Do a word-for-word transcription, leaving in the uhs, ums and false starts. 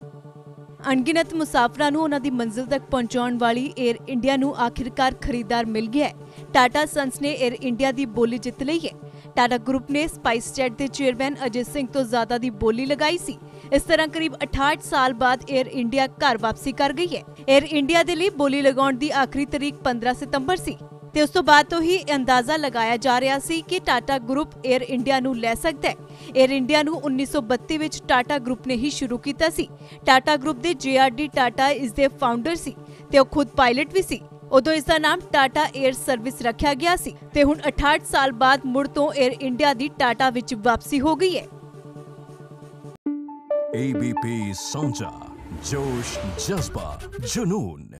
अणगिनत मुसाफिरां नूं उन्हां दी मंजिल तक पहुंचाउण वाली एयर इंडिया नूं आखिरकार खरीदार मिल गया है। टाटा संस ने एयर इंडिया दी बोली जित लई है। टाटा ग्रुप ने स्पाइस जेट के चेयरमैन अजय सिंह तो ज्यादा दी बोली लगाई सी। इस तरह करीब अठाहठ साल बाद एयर इंडिया घर वापसी कर गई है। एयर इंडिया दे लई बोली लगाउण दी आखिरी तारीख पंद्रह सितंबर सी ते उस तो बाद तो ही अंदाजा लगाया जा रहा सी कि टाटा ग्रुप एयर इंडिया नूं लै सकदा है। एयर इंडिया नूं उन्नीस सौ बत्ती विच टाटा ग्रुप ने ही शुरू कीता सी। टाटा ग्रुप दे जे आर डी टाटा इस दे फाउंडर सी ते ओह खुद पायलट भी सी। उदों इसका नाम टाटा एयर सर्विस रखा गया सी ते हुण अठाहठ साल बाद मुड़ तो एयर इंडिया दी टाटा विच वापसी हो गई है। ए बी पी साझा, जोश, जज्बा, जुनून।